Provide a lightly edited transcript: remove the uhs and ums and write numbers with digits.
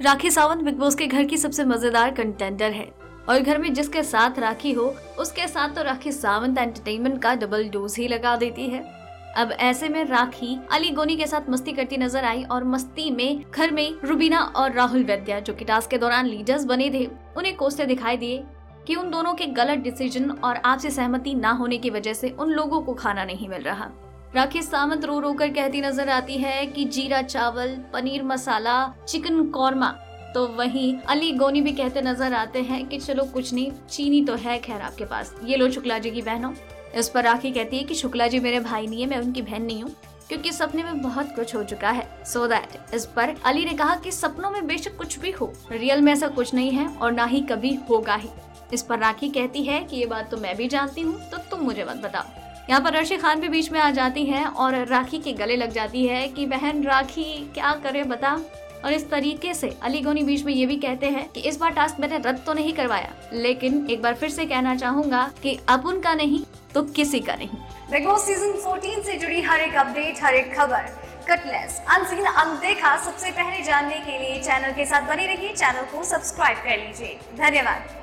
Rakhi Sawant big boss के घर की सबसे मजेदार कंटेंडर है और घर में जिसके साथ राखी हो उसके साथ तो राखी सावंत एंटरटेनमेंट का डबल डोज ही लगा देती है। अब ऐसे में राखी अली गोनी के साथ मस्ती करती नजर आई और मस्ती में घर में रुबीना और राहुल वैद्या जो कि टास्क के दौरान लीडर्स बने थे उन्हें कोसते दिखाई दिए कि उन दोनों के गलत डिसीजन और आपसी सहमति ना होने की वजह से उन लोगों को खाना नहीं मिल रहा। राखी सावंत रो रो कर कहती नजर आती है कि जीरा चावल, पनीर मसाला, चिकन कौरमा। तो वहीं अली गोनी भी कहते नजर आते हैं कि चलो कुछ नहीं, चीनी तो है खैर आपके पास, ये लो शुक्ला जी की बहनों। इस पर राखी कहती है कि शुक्ला जी मेरे भाई नहीं है, मैं उनकी बहन नहीं हूँ, क्योंकि सपने में बहुत कुछ हो चुका है सो दैट। इस पर अली ने कहा कि सपनों में बेशक कुछ भी हो, रियल में ऐसा कुछ नहीं है और ना ही कभी होगा ही। इस पर राखी कहती है कि ये बात तो मैं भी जानती हूँ, तो तुम मुझे मत बताओ। यहाँ पर अर्शी खान भी बीच में आ जाती है और राखी के गले लग जाती है कि बहन राखी क्या करे बता। और इस तरीके से अली गोनी बीच में ये भी कहते हैं कि इस बार टास्क मैंने रद्द तो नहीं करवाया, लेकिन एक बार फिर से कहना चाहूंगा कि अब उनका नहीं तो किसी का नहीं। बिग बॉस सीजन 14 से जुड़ी हर एक अपडेट, हर एक खबर, कटलेस, अनसीन, अनदेखा सबसे पहले जानने के लिए चैनल के साथ बने रहिए। चैनल को सब्सक्राइब कर लीजिए। धन्यवाद।